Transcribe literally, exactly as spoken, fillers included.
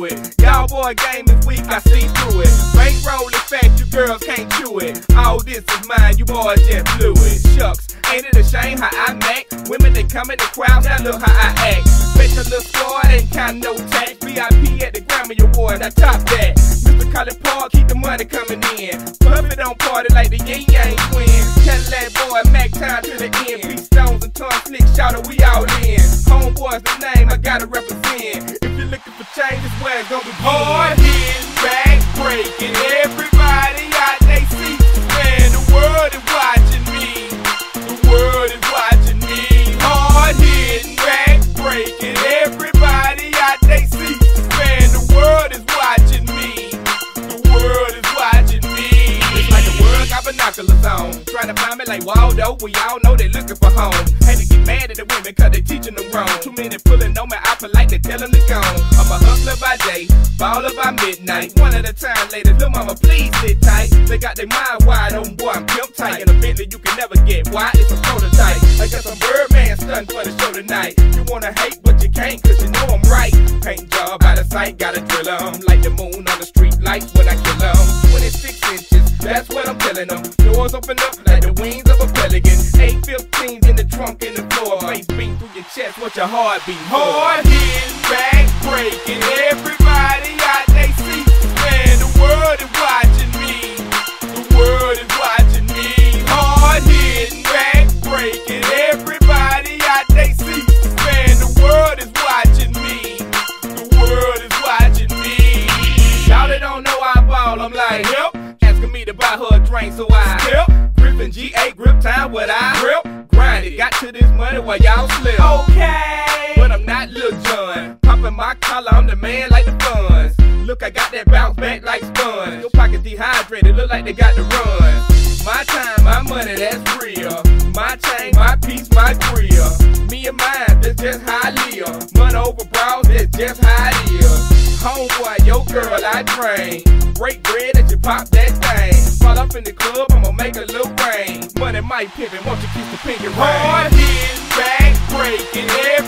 it. Y'all boy game is weak, I see through it. Bankroll is fat, you girls can't chew it. All this is mine, you boys just blew it. Shucks, ain't it a shame how I act? Women they come in the crowd, now look how I act. Bet your little squad ain't count no tax. V I P at the Grammy Awards, now top that. Mister College Park, keep the money coming in. Puff it on party like the Yin Yang twins. Cadillac boy, Mac time to the end. Beat stones and tongue slick, shout it, we all in. Homeboy's the name, I gotta represent. If you're looking for change, this where it's gonna be. Hard hitting, back breaking, everybody out they see. Man, the world is watching me. The world is watching me. Hard hitting, back breaking, everybody out they see. Man, the world is watching me. The world is watching me. It's like the world got binoculars on, trying to find me like Waldo. We all know they looking for home. Had to get mad at the women cause they teaching them wrong. Too many pulling on me, I politely tell them to go. I'm a hustler by day, baller by midnight. One at a time, ladies, little mama, please sit tight. They got their mind wide open, boy, I'm pimp tight. In a Bentley you can never get, why? It's a prototype. I got some Birdman stunting for the show tonight. You wanna hate, but you can't, cause you know I'm right. Paint job out of sight, gotta drill them. Like the moon on the street lights when I kill them. twenty-six inches, that's what I'm telling them. Doors open up like the wings of a pelican. eight fifteens in the trunk in the floor. Bass beat through your chest, what your heart beat for. Hard hitting, back breaking, everybody out they see. Man, the world is watching me. The world is watching me. Hard hitting, back breaking, everybody out they see. Man, the world is watching me. The world is watching me. Y'all that don't know I ball, I'm like, yep. Asking me to buy her a drink, so I help. Gripping G eight grip time, what I grip. Grind it, got to this money while y'all slip. Okay, but I'm not Lil Jon. Popping my collar, I'm the man like the funds. Look, I got that bounce back like sponge. Your pockets dehydrated, look like they got to run. My time, my money, that's real. My chain, my piece, my grill. Me and mine, that's just how I live. Money over bras, that's just how it is. Homeboy, your girl, I train. Break bread as you pop that thing. Fall up in the club, I'ma make a little rain. Money might pimpin', won't you kiss the pinky ring? Hard hitting, back breaking,